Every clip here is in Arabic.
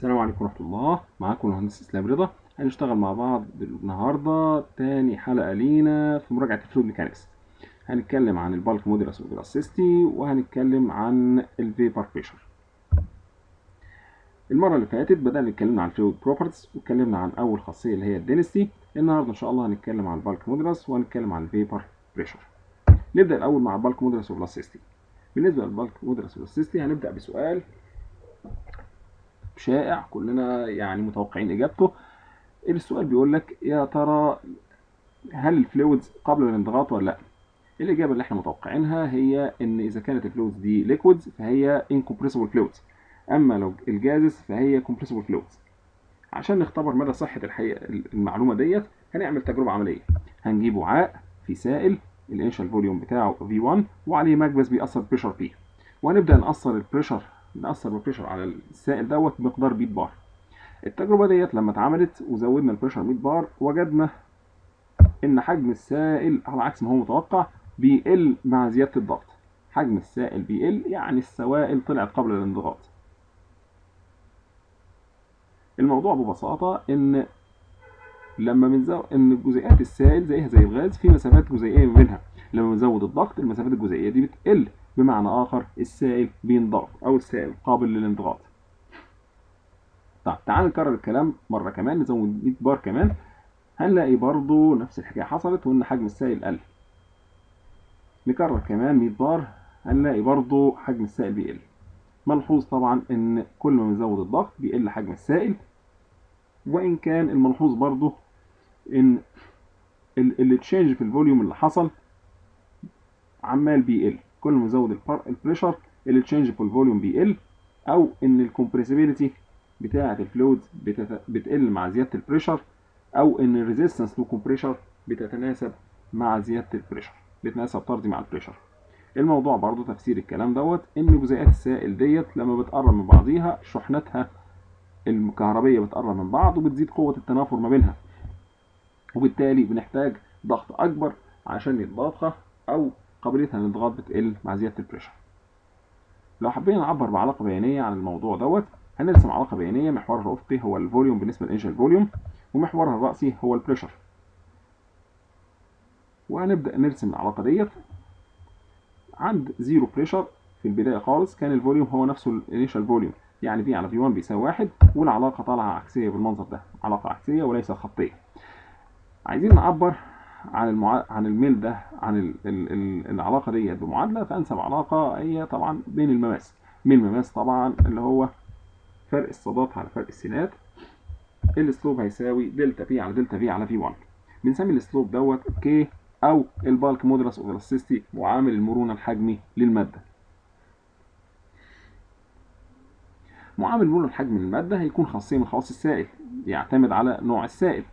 السلام عليكم ورحمة الله. معاكم المهندس اسلام رضا. هنشتغل مع بعض النهارده تاني حلقة لينا في مراجعة الفلويد ميكانكس. هنتكلم عن البالك مودولس والفيلوسيتي، وهنتكلم عن الفيبر بريشر. المرة اللي فاتت بدأنا نتكلم عن الفلويد بروبرتيز، واتكلمنا عن أول خاصية اللي هي الدينستي. النهارده إن شاء الله هنتكلم عن البالك مودولس وهنتكلم عن الفيبر بريشر. نبدأ الأول مع البالك مودولس والفيلوسيتي. بالنسبة للبالك مودولس والفيلوسيتي هنبدأ بسؤال شائع كلنا يعني متوقعين إجابته. السؤال بيقول لك يا ترى هل الفلويدز قبل الانضغاط ولا لا؟ الإجابة اللي احنا متوقعينها هي إن إذا كانت الفلويدز دي ليكويدز فهي incompressible fluids، أما لو الجازز فهي compressible fluids. عشان نختبر مدى صحة الحقيقة المعلومة ديت هنعمل تجربة عملية. هنجيب وعاء في سائل الانشال فوليوم بتاعه V1 وعليه مكبس بيأثر بريشر P، وهنبدأ نأثر بالبريشر على السائل دوت بمقدار 100 بار. التجربة ديت لما اتعملت وزودنا البريشر 100 بار وجدنا ان حجم السائل على عكس ما هو متوقع بيقل مع زيادة الضغط. حجم السائل بيقل يعني السوائل طلعت قبل الانضغاط. الموضوع ببساطة ان لما بنزود ان جزيئات السائل زيها زي الغاز في مسافات جزيئية ما بينها، لما بنزود الضغط المسافات الجزيئية دي بتقل، بمعنى اخر السائل بينضغط او السائل قابل للانضغاط. طيب تعال نكرر الكلام مرة كمان، نزود 100 بار كمان، هنلاقي برضو نفس الحكاية حصلت وإن حجم السائل قل. نكرر كمان 100 بار هنلاقي برضو حجم السائل بيقل. ملحوظ طبعا إن كل ما بنزود الضغط بيقل حجم السائل، وإن كان الملحوظ برضو إن التشينج في الفوليوم اللي حصل عمال بيقل. كل ما نزود البريشر التشينج في الفوليوم بيقل، أو إن الكومبريسيبيليتي بتاعة الفلويد بتقل مع زيادة البريشر، او ان الريزيستنس تو كومبريشر بتتناسب مع زياده البريشر، بتتناسب طردي مع البريشر. الموضوع برضو تفسير الكلام دوت ان جزيئات السائل ديت لما بتقرب من بعضيها شحناتها الكهربيه بتقرب من بعض وبتزيد قوه التنافر ما بينها، وبالتالي بنحتاج ضغط اكبر عشان يتضافها، او قابليتها للانضغاط بتقل مع زياده البريشر. لو حبينا نعبر بعلاقه بيانيه عن الموضوع دوت هنرسم علاقه بيانيه. محورها الافقي هو الفوليوم بالنسبه للانشال فوليوم، ومحورها الرأسي هو البريشر. وهنبدأ نرسم العلاقة ديت. عند زيرو بريشر في البداية خالص كان الفوليوم هو نفسه الانيشال فوليوم، يعني في على في 1 بيساوي 1، والعلاقة طالعة عكسية بالمنظر ده، علاقة عكسية وليس خطية. عايزين نعبر عن الميل ده، عن العلاقة ديت بمعادلة، فأنسب علاقة هي طبعا بين المماس. ميل المماس طبعا اللي هو فرق الصادات على فرق السينات. السلوب هيساوي دلتا في على دلتا في على في 1. بنسمي السلوب دوت كي، او البالك مودولس اوف الاستيستي، معامل المرونه الحجمي للماده. معامل المرونه الحجمي للماده هيكون خاصيه من خواص السائل، يعتمد على نوع السائل.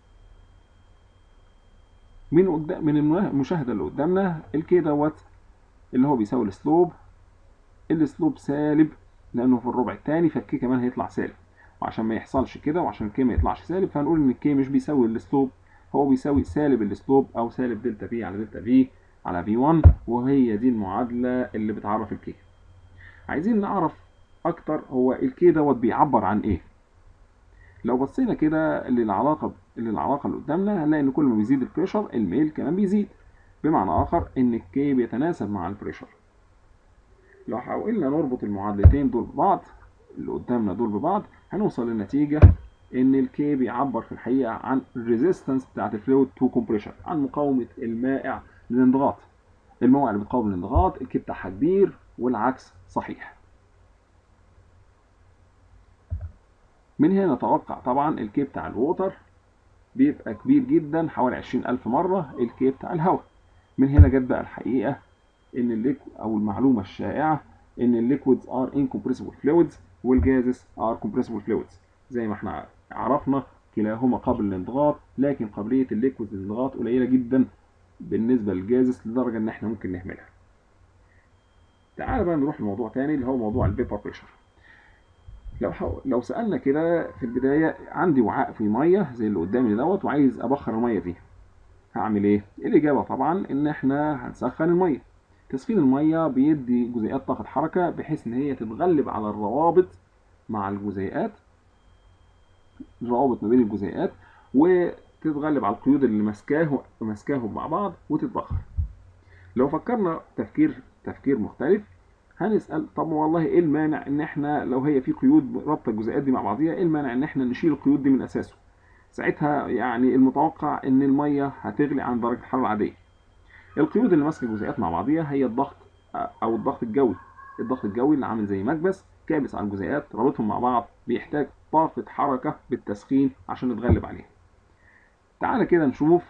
من المشاهده اللي قدامنا الكي دوت اللي هو بيساوي السلوب سالب لانه في الربع الثاني، فالكي كمان هيطلع سالب. وعشان ما يحصلش كده وعشان الكي ما يطلعش سالب فهنقول ان الكي مش بيساوي السلوب، هو بيساوي سالب السلوب او سالب دلتا في على دلتا في على في 1، وهي دي المعادله اللي بتعرف الكي. عايزين نعرف اكتر هو الكي دوت بيعبر عن ايه. لو بصينا كده للعلاقه اللي قدامنا هنلاقي ان كل ما بيزيد البريشر الميل كمان بيزيد، بمعنى اخر ان الكي بيتناسب مع البريشر. لو حاولنا نربط المعادلتين دول ببعض اللي قدامنا دول ببعض هنوصل للنتيجة ان الكي بيعبر في الحقيقة عن الريزيستنس بتاعت الفلويد تو كومبريشن، عن مقاومة المائع للانضغاط. الموائع اللي بتقاوم الانضغاط الكي بتاعها كبير والعكس صحيح. من هنا نتوقع طبعا الكي بتاع الووتر بيبقى كبير جدا، حوالي 20,000 مرة الكي بتاع الهواء. من هنا جت بقى الحقيقة ان او المعلومة الشائعة ان الليكويدز ار incompressible fluids والجازز ار compressible fluids. زي ما احنا عرفنا كلاهما قابل للانضغاط، لكن قابلية الليكويدز للانضغاط قليلة جدا بالنسبة للجازز لدرجة ان احنا ممكن نهملها. تعال بقى نروح لموضوع تاني اللي هو موضوع الفيبر بريشر. لو سألنا كده في البداية عندي وعاء فيه مية زي اللي قدامي دوت وعايز ابخر المية دي، هعمل ايه؟ الإجابة طبعا إن إحنا هنسخن المية. تسخين المية بيدي جزيئات طاقة حركة بحيث إن هي تتغلب على الروابط مع الجزيئات الروابط ما بين الجزيئات وتتغلب على القيود اللي ماسكاهم مع بعض وتتبخر. لو فكرنا تفكير مختلف، هنسأل طب والله ايه المانع ان احنا لو هي في قيود رابطه الجزيئات دي مع بعضيها، ايه المانع ان احنا نشيل القيود دي من اساسه؟ ساعتها يعني المتوقع ان الميه هتغلي عن درجه الحراره العاديه. القيود اللي ماسكه الجزيئات مع بعضيها هي الضغط او الضغط الجوي. الضغط الجوي اللي عامل زي مكبس كابس على الجزيئات رابطهم مع بعض، بيحتاج طاقه حركه بالتسخين عشان نتغلب عليها. تعالى كده نشوف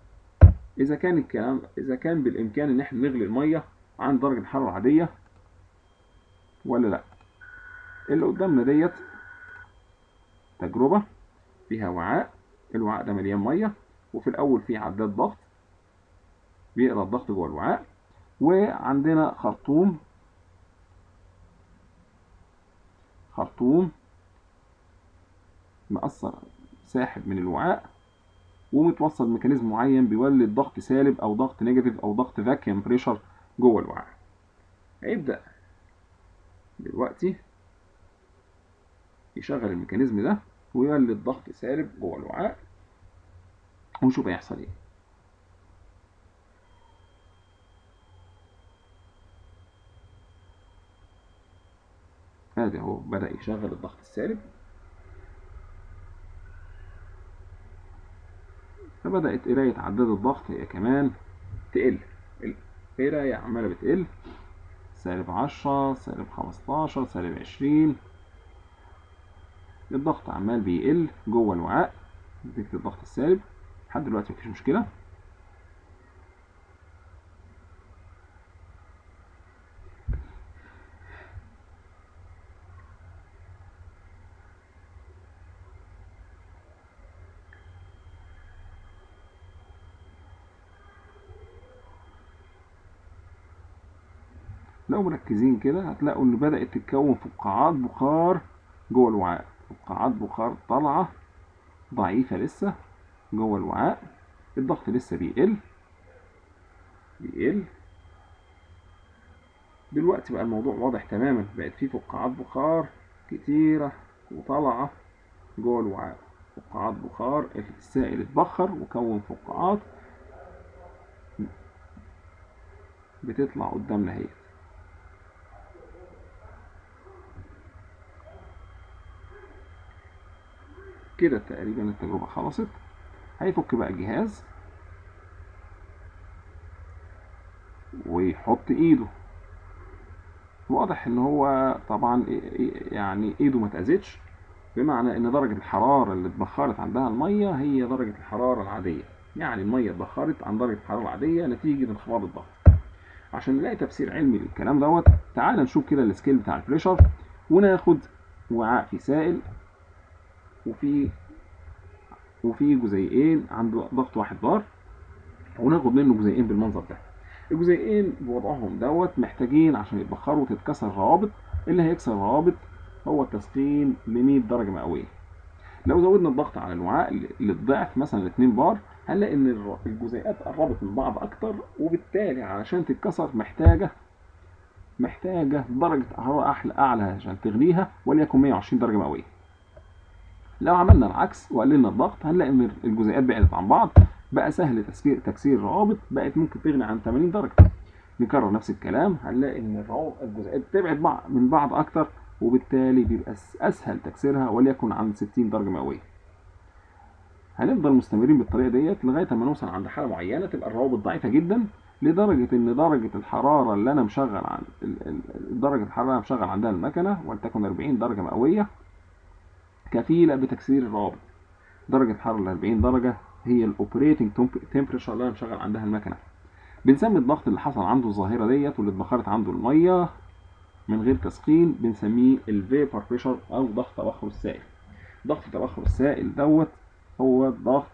اذا كان بالامكان ان احنا نغلي الميه عن درجه الحراره العاديه ولا لا. اللي قدامنا ديت تجربه فيها وعاء، الوعاء ده مليان ميه، وفي الاول فيه عداد ضغط بيقرا الضغط جوه الوعاء، وعندنا خرطوم مأثر ساحب من الوعاء ومتوصل ميكانيزم معين بيولد ضغط سالب او ضغط نيجاتيف او ضغط فاكيوم بريشر جوه الوعاء. هيبدأ دلوقتي يشغل الميكانيزم ده ويولد ضغط سالب جوه الوعاء ونشوف هيحصل ايه. ادي اهو بدأ يشغل الضغط السالب، فبدأت قراية عداد الضغط هي كمان تقل. القراية عمالة بتقل، -10 -15 -20، الضغط عمال بيقل جوه الوعاء نتيجة الضغط السالب. لحد دلوقتي مفيش مشكلة. لو مركزين كده هتلاقوا ان بدأت تتكون فقاعات بخار جوه الوعاء، فقاعات بخار طالعة ضعيفة لسه جوه الوعاء. الضغط لسه بيقل. دلوقتي بقى الموضوع واضح تماما، بقت فيه فقاعات بخار كتيرة وطالعة جوه الوعاء. فقاعات بخار، السائل اتبخر وكون فقاعات بتطلع قدامنا اهي. كده تقريبا التجربة خلصت. هيفك بقى الجهاز ويحط ايده. واضح ان هو طبعا يعني ايده ما اتأذتش، بمعنى ان درجة الحرارة اللي اتبخرت عندها المية هي درجة الحرارة العادية. يعني المية اتبخرت عن درجة الحرارة العادية نتيجة انخفاض الضغط. عشان نلاقي تفسير علمي للكلام دوت، تعال نشوف كده السكيل بتاع البريشر، وناخد وعاء فيه سائل وفي جزيئين عنده ضغط 1 بار، وناخد منه جزيئين بالمنظر ده. الجزيئين بوضعهم دوت محتاجين عشان يتبخروا تتكسر روابط. اللي هيكسر روابط هو التسخين ل 100 درجة مئوية. لو زودنا الضغط على الوعاء للضعف مثلا 2 بار، هنلاقي ان الجزيئات قربت من بعض اكتر، وبالتالي علشان تتكسر محتاجة درجة حرارة أعلى عشان تغليها، وليكن 120 درجة مئوية. لو عملنا العكس وقللنا الضغط، هنلاقي ان الجزيئات بعدت عن بعض، بقى سهل تكسير الروابط، بقت ممكن تغني عن 80 درجة. نكرر نفس الكلام، هنلاقي ان الجزيئات بتبعد من بعض اكتر، وبالتالي بيبقى اسهل تكسيرها وليكن عن 60 درجة مئوية. هنفضل مستمرين بالطريقة ديت لغاية ما نوصل عند حالة معينة تبقى الروابط ضعيفة جدا، لدرجة ان درجة الحرارة اللي انا مشغل عندها المكنة ولتكن 40 درجة مئوية كفيلة بتكسير الروابط. درجة الحرارة ال 40 درجة هي الاوبريتنج تمبريتشر اللي انا مشغل عندها المكنة. بنسمي الضغط اللي حصل عنده الظاهرة ديت واللي اتبخرت عنده المية من غير تسخين بنسميه الفيبر بريشر او ضغط تبخر السائل. ضغط تبخر السائل دوت هو الضغط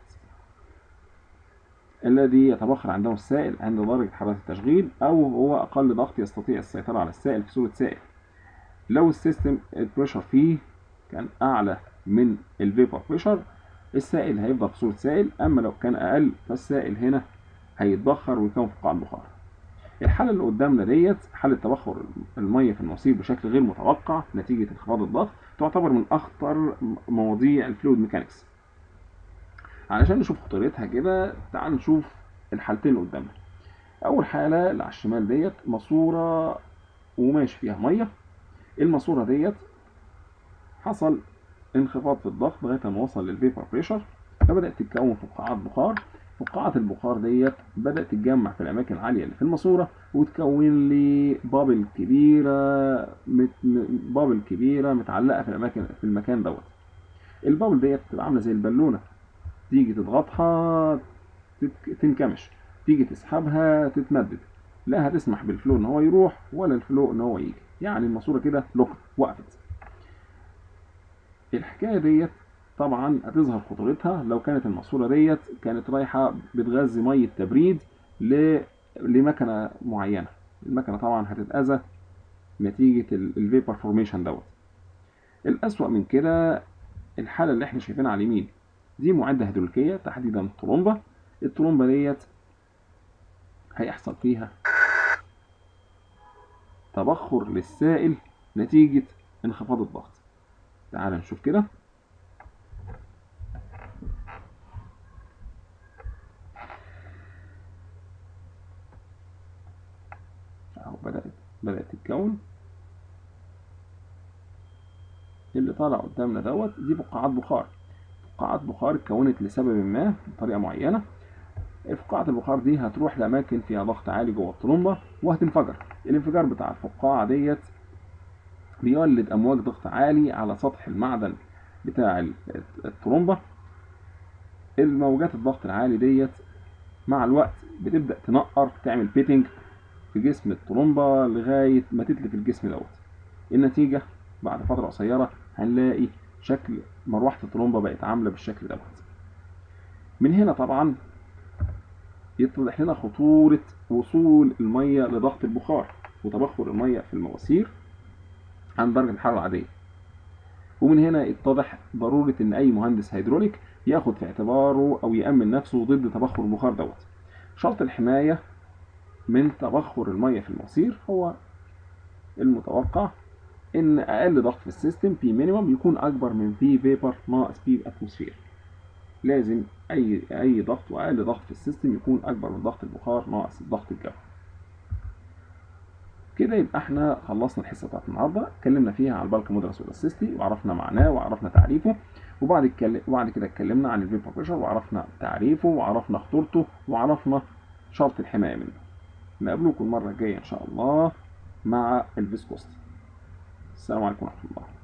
الذي يتبخر عنده السائل عند درجة حرارة التشغيل، او هو اقل ضغط يستطيع السيطرة على السائل في صورة سائل. لو السيستم البريشر فيه كان اعلى من الفيبر بريشر، السائل هيفضل في صورة سائل، اما لو كان اقل فالسائل هنا هيتبخر ويكون فقاعات بخار. الحالة اللي قدامنا ديت حالة تبخر المية في المواسير بشكل غير متوقع نتيجة انخفاض الضغط، تعتبر من أخطر مواضيع الفلويد ميكانكس. علشان نشوف خطورتها كده تعال نشوف الحالتين اللي قدامنا. أول حالة اللي على الشمال ديت ماسورة وماشي فيها مية. الماسورة ديت حصل انخفاض في الضغط لغاية ما وصل للفيبر بريشر، فبدأت تتكون فقاعات بخار. فقاعات البخار ديت بدأت تتجمع في الأماكن العالية اللي في الماسورة وتكون لي بابل كبيرة بابل كبيرة متعلقة في المكان دوت. البابل ديت بتبقى عاملة زي البالونة، تيجي تضغطها تنكمش، تيجي تسحبها تتمدد، لا هتسمح بالفلو ان هو يروح ولا الفلو ان هو يجي، يعني الماسورة كده وقفت. الحكاية ديت طبعا هتظهر خطورتها لو كانت الماسورة ديت كانت رايحة بتغذي مية تبريد لمكنة معينة. المكنة طبعا هتتأذى نتيجة الفيبر فورميشن دوت. الأسوأ من كده الحالة اللي احنا شايفينها على اليمين دي معدة هيدروليكية، تحديدا طرمبة. الطرمبة ديت هيحصل فيها تبخر للسائل نتيجة انخفاض الضغط. تعال نشوف كده. اهو بدأت تتكون. اللي طالع قدامنا دوت دي فقاعات بخار. فقاعات بخار اتكونت لسبب ما بطريقة معينة. فقاعة البخار دي هتروح لأماكن فيها ضغط عالي جوه الطرمبة وهتنفجر. الانفجار بتاع الفقاعة ديت بيولد أمواج ضغط عالي على سطح المعدن بتاع الطرمبة. الموجات الضغط العالي ديت مع الوقت بتبدأ تنقر، تعمل بيتنج في جسم الطرمبة لغاية ما تتلف الجسم دوت. النتيجة بعد فترة قصيرة هنلاقي شكل مروحة الطرمبة بقت عاملة بالشكل دوت. من هنا طبعا يتضح لنا خطورة وصول المية لضغط البخار وتبخر المية في المواسير عن درجة الحرارة العادية. ومن هنا يتضح ضرورة إن أي مهندس هيدروليك ياخد في اعتباره أو يأمن نفسه ضد تبخر البخار دوت. شرط الحماية من تبخر المية في المواسير هو المتوقع إن أقل ضغط في السيستم P مينيمم يكون أكبر من P فيبر ناقص P أتموسفير. لازم أي ضغط وأقل ضغط في السيستم يكون أكبر من ضغط البخار ناقص الضغط الجوي. كده يبقى احنا خلصنا الحصة بتاعت النهاردة، اتكلمنا فيها عن البالك مودرس والاسيستي وعرفنا معناه وعرفنا تعريفه، وبعد كده اتكلمنا عن الفيبر بريشر وعرفنا تعريفه وعرفنا خطورته وعرفنا شرط الحماية منه. نقابلكم المرة الجاية إن شاء الله مع الفيسكوستي. السلام عليكم ورحمة الله.